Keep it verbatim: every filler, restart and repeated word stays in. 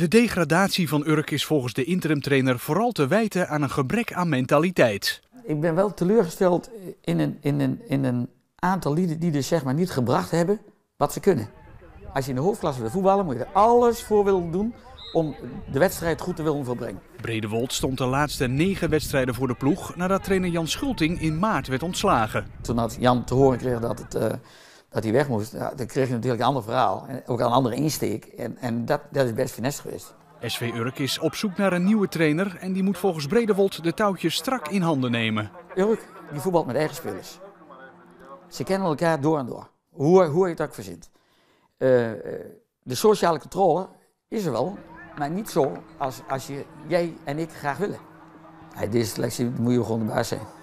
De degradatie van Urk is volgens de interimtrainer vooral te wijten aan een gebrek aan mentaliteit. Ik ben wel teleurgesteld in een, in een, in een aantal lieden die dus zeg maar niet gebracht hebben wat ze kunnen. Als je in de hoofdklasse wil voetballen, moet je er alles voor willen doen om de wedstrijd goed te willen volbrengen. Bredewold stond de laatste negen wedstrijden voor de ploeg nadat trainer Jan Schulting in maart werd ontslagen. Toen had Jan te horen kreeg dat, het, uh, dat hij weg moest, ja, dan kreeg je natuurlijk een ander verhaal. En ook een andere insteek. En, en dat, dat is best finest geweest. S V Urk is op zoek naar een nieuwe trainer en die moet volgens Bredewold de touwtjes strak in handen nemen. Urk die voetbalt met eigen spelers. Ze kennen elkaar door en door. Hoe, hoe je het ook verzint. Uh, de sociale controle is er wel, maar niet zo als, als je, jij en ik graag willen. Ja, deze selectie moet je gewoon de baas zijn.